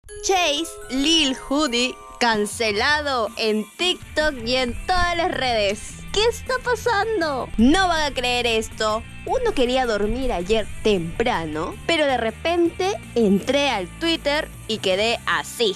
Chase Lil Hoodie cancelado en TikTok y en todas las redes. ¿Qué está pasando? No van a creer esto. Uno quería dormir ayer temprano, pero de repente entré al Twitter y quedé así.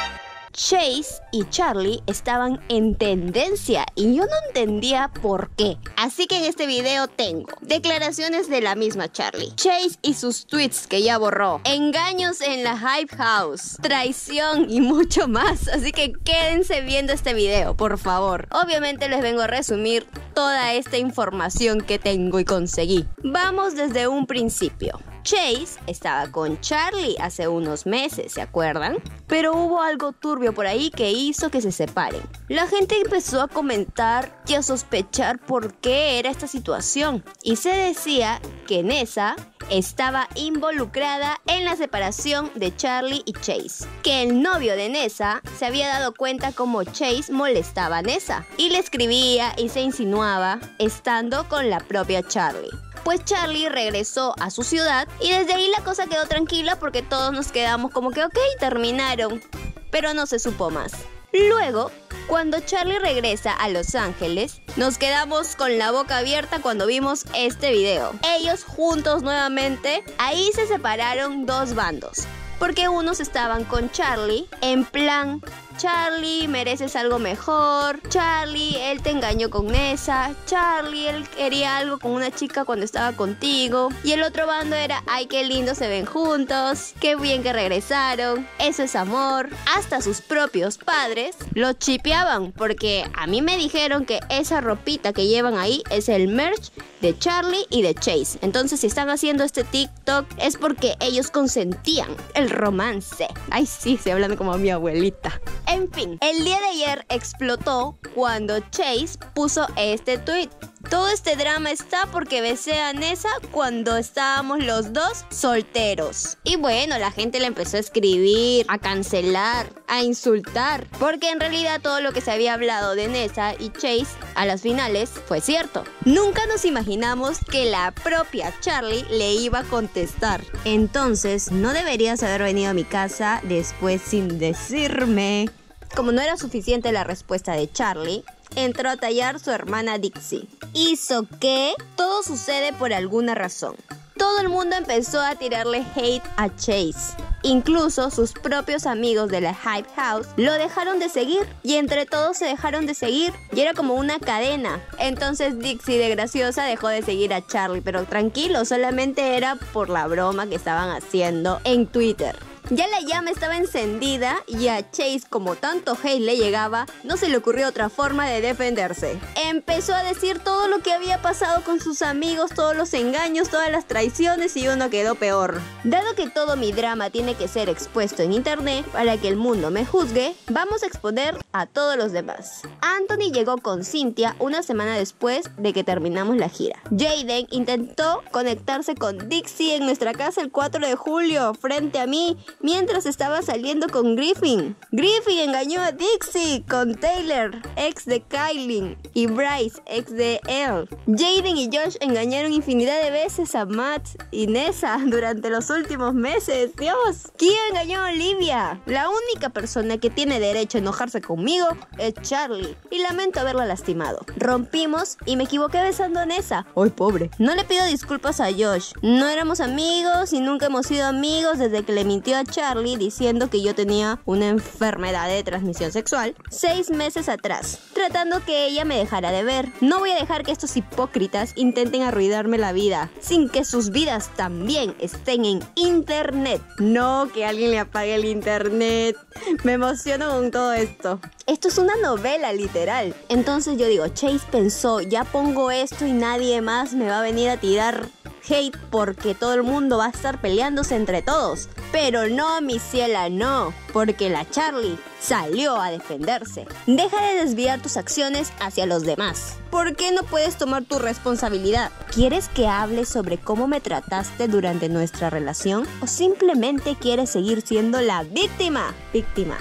Chase y Charlie estaban en tendencia y yo no entendía por qué. Así que en este video tengo declaraciones de la misma Charlie, Chase y sus tweets que ya borró, engaños en la Hype House, traición y mucho más. Así que quédense viendo este video, por favor. Obviamente les vengo a resumir toda esta información que tengo y conseguí. Vamos desde un principio. Chase estaba con Charlie hace unos meses, ¿se acuerdan? Pero hubo algo turbio por ahí que hizo que se separen. La gente empezó a comentar y a sospechar por qué era esta situación. Y se decía que Nessa estaba involucrada en la separación de Charlie y Chase. Que el novio de Nessa se había dado cuenta como Chase molestaba a Nessa y le escribía y se insinuaba estando con la propia Charlie. Pues Charlie regresó a su ciudad y desde ahí la cosa quedó tranquila porque todos nos quedamos como que ok, terminaron. Pero no se supo más. Luego, cuando Charlie regresa a Los Ángeles, nos quedamos con la boca abierta cuando vimos este video. Ellos juntos nuevamente, ahí se separaron dos bandos. Porque unos estaban con Charlie, en plan, Charlie, mereces algo mejor. Charlie, él te engañó con Nessa. Charlie, él quería algo con una chica cuando estaba contigo. Y el otro bando era, ay, qué lindo se ven juntos. Qué bien que regresaron. Eso es amor. Hasta sus propios padres lo chipeaban. Porque a mí me dijeron que esa ropita que llevan ahí es el merch de Charlie y de Chase. Entonces, si están haciendo este TikTok es porque ellos consentían el romance. Ay, sí, se hablan como a mi abuelita. En fin, el día de ayer explotó cuando Chase puso este tweet. Todo este drama está porque besé a Nessa cuando estábamos los dos solteros. Y bueno, la gente le empezó a escribir, a cancelar, a insultar. Porque en realidad todo lo que se había hablado de Nessa y Chase a las finales fue cierto. Nunca nos imaginamos que la propia Charlie le iba a contestar. Entonces, no deberías haber venido a mi casa después sin decirme. Como no era suficiente la respuesta de Charlie, entró a tallar su hermana Dixie. Hizo que todo sucede por alguna razón. Todo el mundo empezó a tirarle hate a Chase. Incluso sus propios amigos de la Hype House lo dejaron de seguir. Y entre todos se dejaron de seguir. Y era como una cadena. Entonces Dixie de graciosa dejó de seguir a Charlie. Pero tranquilo, solamente era por la broma que estaban haciendo en Twitter. Ya la llama estaba encendida y a Chase, como tanto hate le llegaba, no se le ocurrió otra forma de defenderse. Empezó a decir todo lo que había pasado con sus amigos, todos los engaños, todas las traiciones y uno quedó peor. Dado que todo mi drama tiene que ser expuesto en internet para que el mundo me juzgue, vamos a exponer a todos los demás. Anthony llegó con Cynthia una semana después de que terminamos la gira. Jaden intentó conectarse con Dixie en nuestra casa el 4 de julio frente a mí, mientras estaba saliendo con Griffin. Griffin engañó a Dixie con Taylor, ex de Kylie, y Bryce, ex de Elle. Jaden y Josh engañaron infinidad de veces a Matt y Nessa durante los últimos meses. ¡Dios! ¿Quién engañó a Olivia? La única persona que tiene derecho a enojarse conmigo es Charlie. Y lamento haberla lastimado. Rompimos y me equivoqué besando a Nessa. ¡Ay, pobre! No le pido disculpas a Josh. No éramos amigos y nunca hemos sido amigos desde que le mintió a Charlie diciendo que yo tenía una enfermedad de transmisión sexual 6 meses atrás, tratando que ella me dejara de ver. No voy a dejar que estos hipócritas intenten arruinarme la vida sin que sus vidas también estén en internet. No, que alguien le apague el internet. Me emociono con todo esto. Esto es una novela, literal. Entonces yo digo, Chase pensó, ya pongo esto y nadie más me va a venir a tirar hate porque todo el mundo va a estar peleándose entre todos. Pero no, mi ciela, no, porque la Charlie salió a defenderse. Deja de desviar tus acciones hacia los demás. ¿Por qué no puedes tomar tu responsabilidad? ¿Quieres que hable sobre cómo me trataste durante nuestra relación? ¿O simplemente quieres seguir siendo la víctima? Víctima.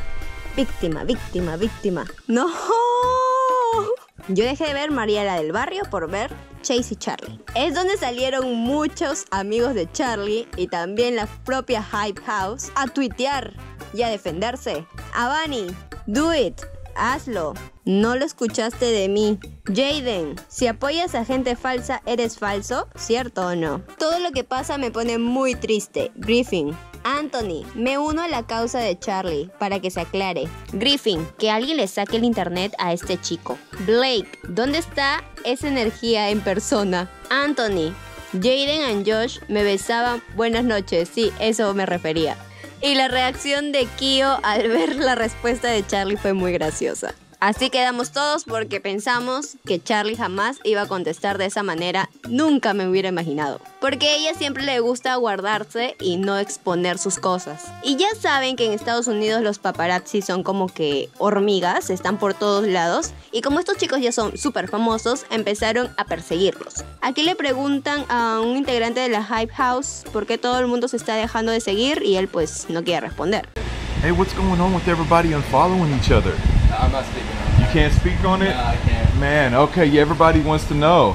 ¡No! Yo dejé de ver María la del Barrio por ver Chase y Charlie. Es donde salieron muchos amigos de Charlie y también la propia Hype House a tuitear y a defenderse. Avani, do it. Hazlo. No lo escuchaste de mí. Jaden, si apoyas a gente falsa, ¿eres falso? ¿Cierto o no? Todo lo que pasa me pone muy triste. Griffin. Anthony, me uno a la causa de Charlie para que se aclare. Griffin, que alguien le saque el internet a este chico. Blake, ¿dónde está esa energía en persona? Anthony, Jaden y Josh me besaban. Buenas noches, sí, eso me refería. Y la reacción de Kyo al ver la respuesta de Charlie fue muy graciosa. Así quedamos todos porque pensamos que Charlie jamás iba a contestar de esa manera. Nunca me hubiera imaginado. Porque a ella siempre le gusta guardarse y no exponer sus cosas. Y ya saben que en Estados Unidos los paparazzi son como que hormigas, están por todos lados. Y como estos chicos ya son súper famosos, empezaron a perseguirlos. Aquí le preguntan a un integrante de la Hype House por qué todo el mundo se está dejando de seguir y él pues no quiere responder. Hey, what's going on with everybody unfollowing each other? I'm not speaking on it. You can't speak on it? No, I can't. Man, okay, yeah, everybody wants to know.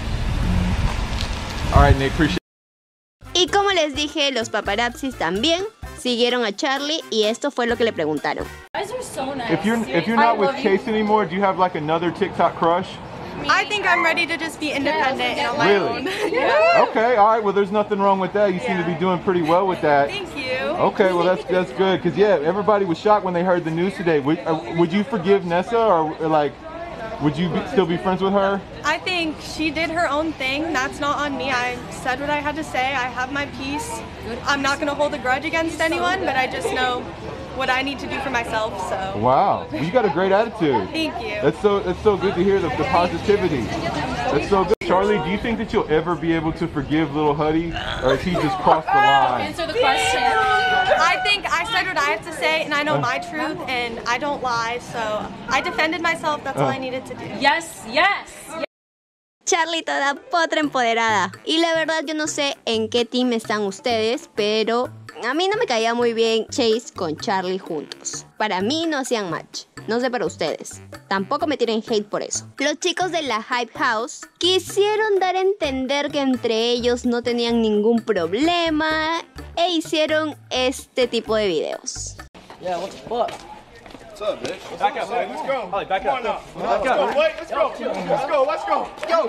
All right, Nick, appreciate it. Y como les dije, los paparazzis también siguieron a Charlie y esto fue lo que le preguntaron. Guys are so nice. If you're not with Chase anymore, do you have like another TikTok crush? I think I'm ready to just be independent and on my Really? own. Yeah. Okay, all right, well, there's nothing wrong with that. You seem to be doing pretty well with that. Thank you. Okay, well, that's good, because, yeah, everybody was shocked when they heard the news today. Would you forgive Nessa, or like, would you still be friends with her? I think she did her own thing. That's not on me. I said what I had to say. I have my piece. I'm not going to hold a grudge against anyone, but I just know what I need to do for myself, so. Wow, well, you got a great attitude. Thank you. That's so good to hear the positivity. That's so good. Charlie, do you think that you'll ever be able to forgive little Huddy, or has he just crossed the line? Answer the question. I think I said what I have to say, and I know my truth, and I don't lie, so I defended myself. That's all I needed to do. Yes, yes. Charlie toda potra empoderada. Y la verdad yo no sé en qué team están ustedes, pero a mí no me caía muy bien Chase con Charlie juntos. Para mí no hacían match. No sé para ustedes. Tampoco me tiren hate por eso. Los chicos de la Hype House quisieron dar a entender que entre ellos no tenían ningún problema e hicieron este tipo de videos. Yeah, what the fuck? What's up, bitch? Back up, let's go. Holly, back up. Back up. Let's go. Yo.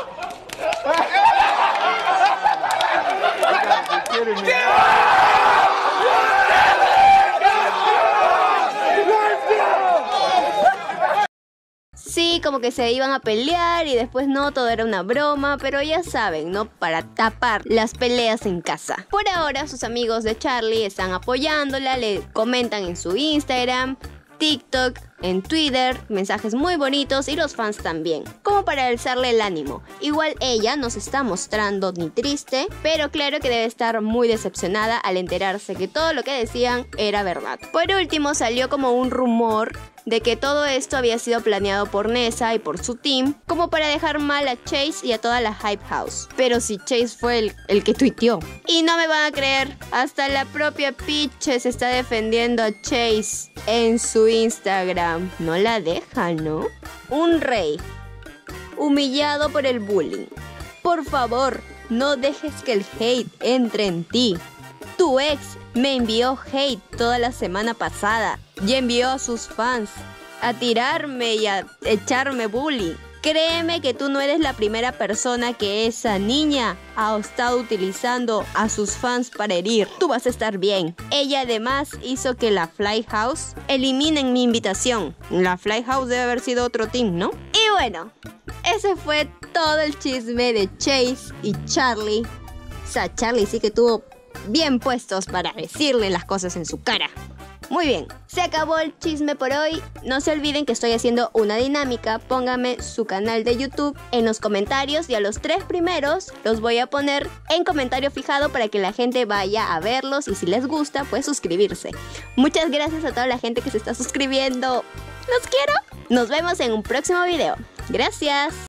You gotta be kidding me. Sí, como que se iban a pelear y después no, todo era una broma, pero ya saben, ¿no? Para tapar las peleas en casa. Por ahora, sus amigos de Charlie están apoyándola, le comentan en su Instagram, TikTok, en Twitter, mensajes muy bonitos y los fans también, como para alzarle el ánimo. Igual ella no se está mostrando ni triste, pero claro que debe estar muy decepcionada al enterarse que todo lo que decían era verdad. Por último, salió como un rumor de que todo esto había sido planeado por Nessa y por su team, como para dejar mal a Chase y a toda la Hype House. Pero si Chase fue el que tuiteó. Y no me van a creer, hasta la propia Peaches está defendiendo a Chase en su Instagram. No la deja, ¿no? Un rey humillado por el bullying. Por favor, no dejes que el hate entre en ti. Tu ex me envió hate toda la semana pasada y envió a sus fans a tirarme y a echarme bullying. Créeme que tú no eres la primera persona que esa niña ha estado utilizando a sus fans para herir. Tú vas a estar bien. Ella además hizo que la Fly House eliminen mi invitación. La Fly House debe haber sido otro team, ¿no? Y bueno, ese fue todo el chisme de Chase y Charlie. O sea, Charlie sí que tuvo bien puestos para decirle las cosas en su cara. Muy bien, se acabó el chisme por hoy. No se olviden que estoy haciendo una dinámica. Pónganme su canal de YouTube en los comentarios y a los 3 primeros los voy a poner en comentario fijado para que la gente vaya a verlos y si les gusta, pues suscribirse. Muchas gracias a toda la gente que se está suscribiendo. ¡Los quiero! Nos vemos en un próximo video. Gracias.